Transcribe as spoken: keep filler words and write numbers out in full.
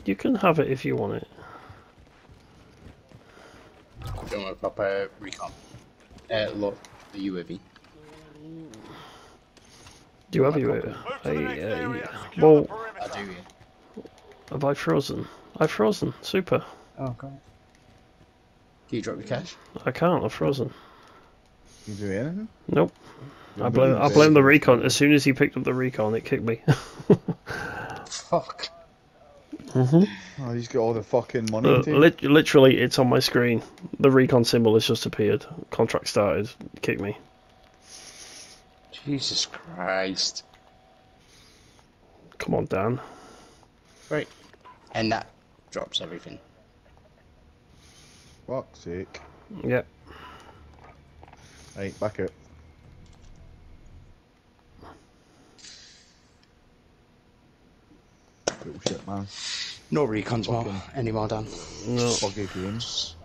You can have it if you want it. Don't want a proper recon. Uh, look, are you with me? Do you have you? Uh, I, uh, well, I do, yeah. have I frozen? I've frozen. Super. Oh god. Can you drop your cash? I can't. I've frozen. You do anything? Nope. You're I blame. I blame the recon. As soon as he picked up the recon, it kicked me. Fuck. Mhm. Oh, he's got all the fucking money. Uh, too. lit literally, it's on my screen. The recon symbol has just appeared. Contract started. Kick me. Jesus Christ. Come on, Dan. Right. And that drops everything. Fuck's sake. Yep. Right, back it. Little shit, man. No recons more Fucking- anymore, Dan. No. Buggy games.